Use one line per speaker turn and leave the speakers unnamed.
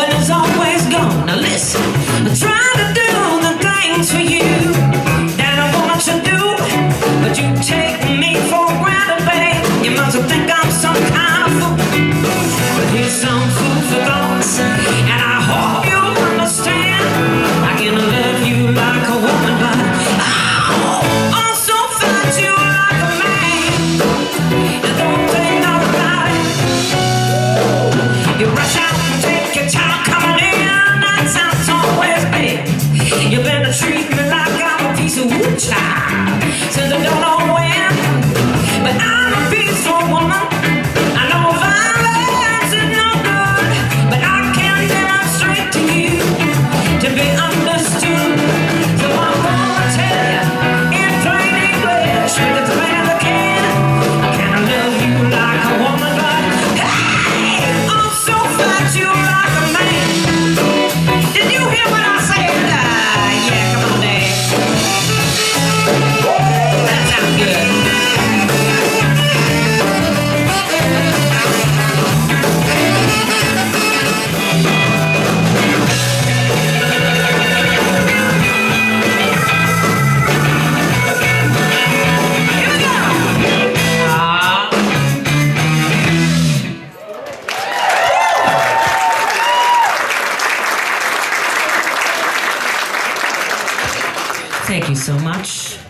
when it's always gone. Now listen, I'm trying to do the things for you that I want to do, but you take me for granted, babe. You must think I'm some kind of fool, but here's some food for thought, and I hope you understand. I can love you like a woman, but I also find you like a man. You don't think no about it. You rush out and take your time coming in. That sounds always bad. You better treat me like I'm a piece of wood, child, since I don't know when. But I'm a peaceful woman. I know violence is no good, but I can demonstrate to you to be understood. So I'm gonna tell you in plain English, with as plain as I can. Can I love you like a woman, but hey, also fight you like a man. Did you hear what I said? Yeah, come on, Dad. That sounds good. Here we go. Thank you so much.